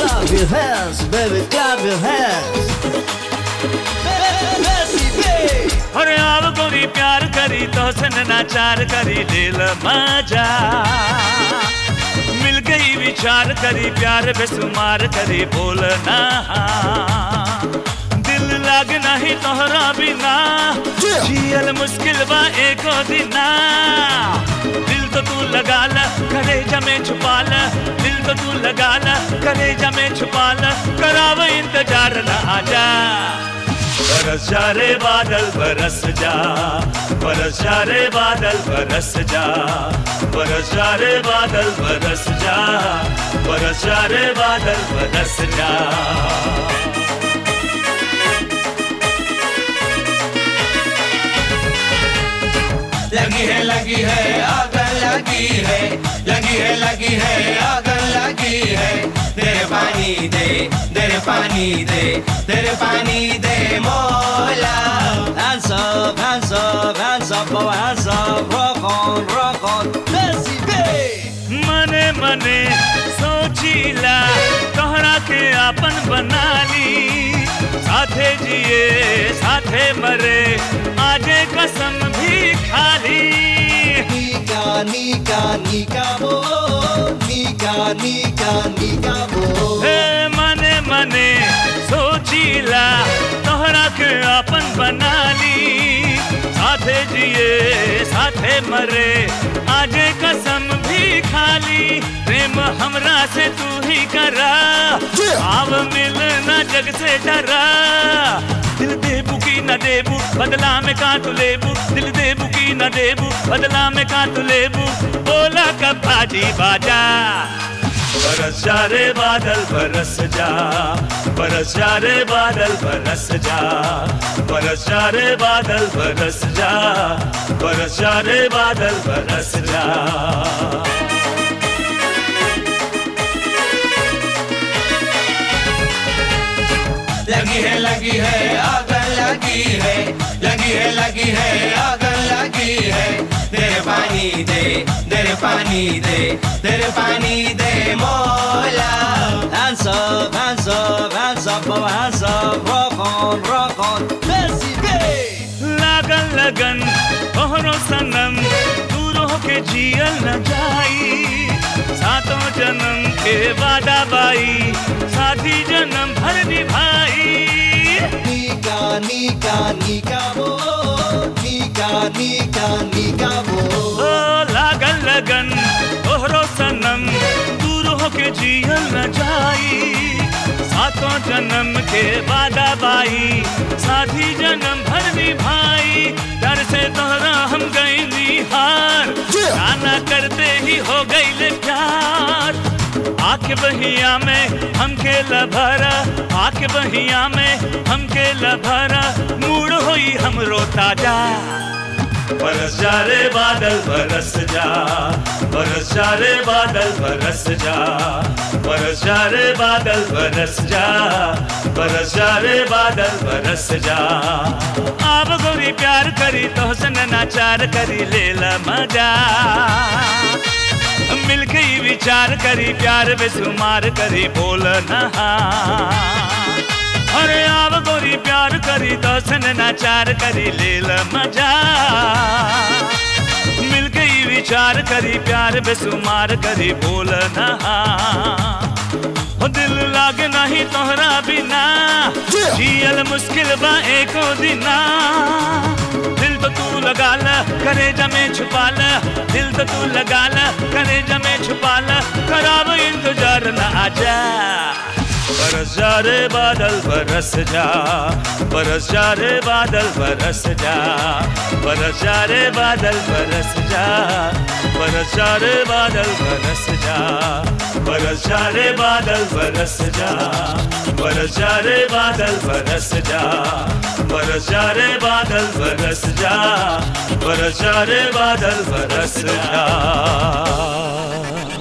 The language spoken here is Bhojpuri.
Clap your hands, baby, clap your hands. अरे आव गोरी प्यार करी तो सन नाचार करी दिल मजा मिल गई विचार करी प्यार बेसुमार करी बोलना दिल लाग नहीं तोहरा बिना जियल मुश्किल बा एको दिना दिल तो तू लगा ला कलेजा में छुपा ला दिल तो तू लगा ला कलेजा में छुपा ला कराव इंतजार न आजा बरस जा रे बादल बरस जा बरस जा रे बादल बरस जा बरस जा रे बादल बरस जा बरस जा रे बादल बरस जा लगी है आग लगी है लगी है आग लगी है तेरे पानी दे तेरे पानी दे मौला Hands up, hands up, hands up, oh hands up, rock on, Messi baby. मने मने सोचीला तोहरा के आपन बना ली साथे जिए साथे मरे आजे कसम भी खाली Nika bo हे मने मने सोचीला तोहरा के आपन बना ली साथे जिए साथे मरे आजे कसम भी खाली प्रेम हमरा से तू ही करा आव मिलना जग से डरा दिल देबू की न देबू बदला में का तू लेबू दिल देबू की न देबू बदला में का तू लेबू बोला कब बाजी बाजा बरस जा रे बादल बरस जा बरस जा रे बादल बरस जा बरस जा रे बादल बरस जा बरस जा रे बादल बरस जा लगी है आग लगी है आग लगी है तेरे पानी दे मौला Hands up, hands up, hands up, oh hands up, rock on, Messi baby. लागन लगन तोहरो सनम दूर होके जियल न जाई सातों जन्म के वादा बाई साथी जन्म भर निभाई Nika bo ओ लागन लगन तोहरो सनम दूर होके जियल न जाई सातों जन्म के वादा बाई साथी जन्म भर निभाई डर से तोहरा हम गई हार गाना करते ही हो गई प्यार आके बहिया में हमके लभरा आके बहिया में हमके लभरा मूड होई हमरो ताजा बरस जा रे बादल बरस जा बरस जा रे बादल बरस जा बरस जा रे बादल बरस जा बरस जा रे बादल बरस जा आब गोरी प्यार करी तो हसन नाचार करी लेला मजा मिल गई विचार करी प्यार बेसुमार करी बोलना अरे आव गोरी प्यार करी तो सन नाचार करी लेल मजा मिल गई विचार करी प्यार बेसुमार करी बोलना दिल लाग नहीं तोहरा बिना जियल मुश्किल बा एको दिना दिल तो तू लगा ला कलेजा में छुपा ला दिल तो तू लगा ला कलेजा में छुपा ला कराव इंतजार न आजा बरस जा रे बादल बरस जा बरस जा रे बादल बरस जा बरस जा रे बादल बरस जा बरस जा रे बादल बरस जा बरस जा रे बादल बरस जा बरस जा रे बादल बरस जा बरस जा रे बादल बरस जा बरस जा रे बादल बरस जा